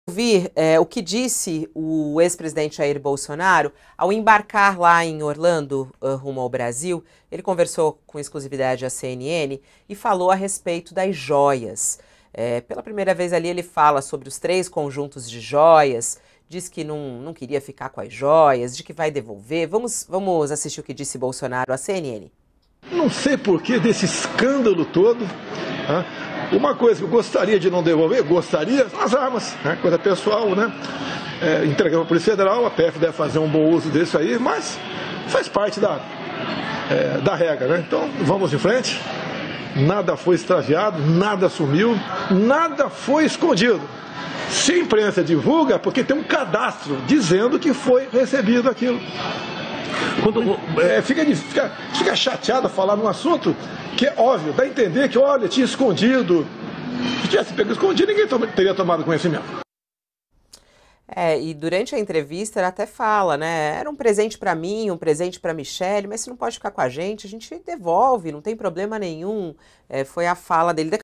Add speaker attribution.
Speaker 1: Ouvir o que disse o ex-presidente Jair Bolsonaro ao embarcar lá em Orlando, rumo ao Brasil. Ele conversou com exclusividade à CNN e falou a respeito das joias. Pela primeira vez ali ele fala sobre os 3 conjuntos de joias, diz que não queria ficar com as joias, de que vai devolver. Vamos assistir o que disse Bolsonaro à CNN.
Speaker 2: Não sei porquê desse escândalo todo. Uma coisa que eu gostaria de não devolver, são as armas, coisa pessoal, entregar para a Polícia Federal, a PF deve fazer um bom uso disso aí, mas faz parte da regra, Então vamos em frente, nada foi extraviado, nada sumiu, nada foi escondido. Se a imprensa divulga, porque tem um cadastro dizendo que foi recebido aquilo. Fica chateado a falar num assunto que é óbvio, dá a entender que, olha, tinha escondido. Se tivesse pego escondido, ninguém teria tomado conhecimento.
Speaker 1: E durante a entrevista ele até fala, era um presente para mim, um presente para Michele, mas se não pode ficar com a gente devolve, não tem problema nenhum. Foi a fala dele.